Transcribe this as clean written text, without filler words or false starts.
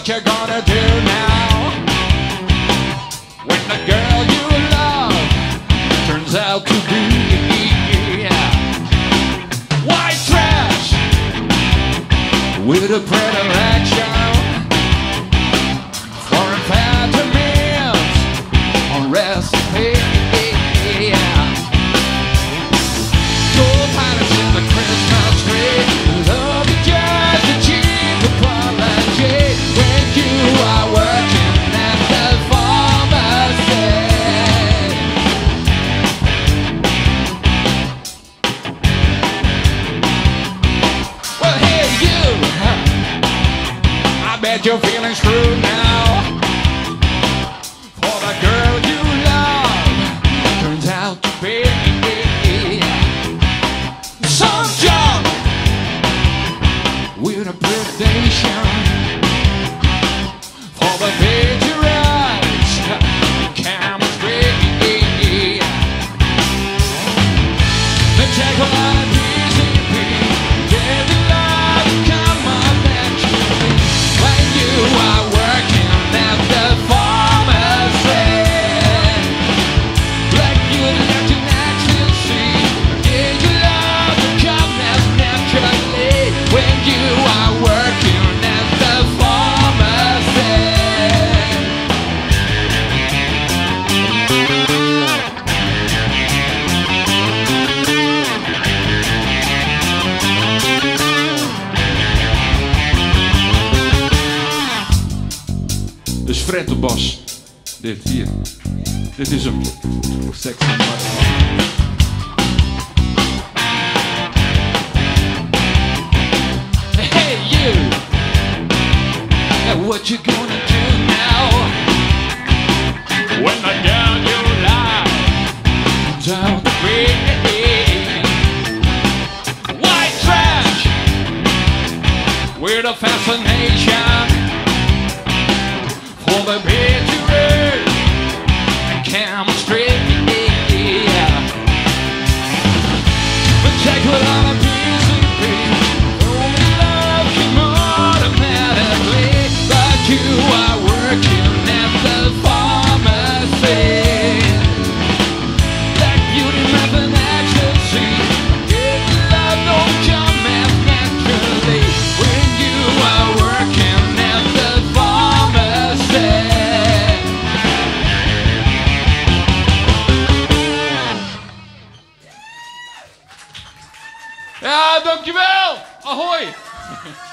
what you gonna do now when the girl you love turns out to be white trash with a predilection for amphetamines on recipe? Gold planets in the Christmas tree, love is just a cheap apology when you are working at the pharmacy. Well, hey you, I bet you're feeling screwed now. For the girl you love turns out to be some junk with a predation for the picturize chemistry. The check on a PCP, daily life come up naturally when you are working at the pharmacy. Like you left an ecstasy, did you love to come as naturally when you are working at the pharmacy? Dus Fred de Bas, dit hier, dit is hem, sexy motherfucker. Hey you, now what you gonna do now when the girl you love turns out to be white trash with a fascination for the pictures and chemistry. But check what on a PCP, only love came automatically, but you are working at the pharmacy. Like beauty, method, ecstasy, good love don't come as naturally when you are working at the pharmacy. Ja, dankjewel! Ahoy!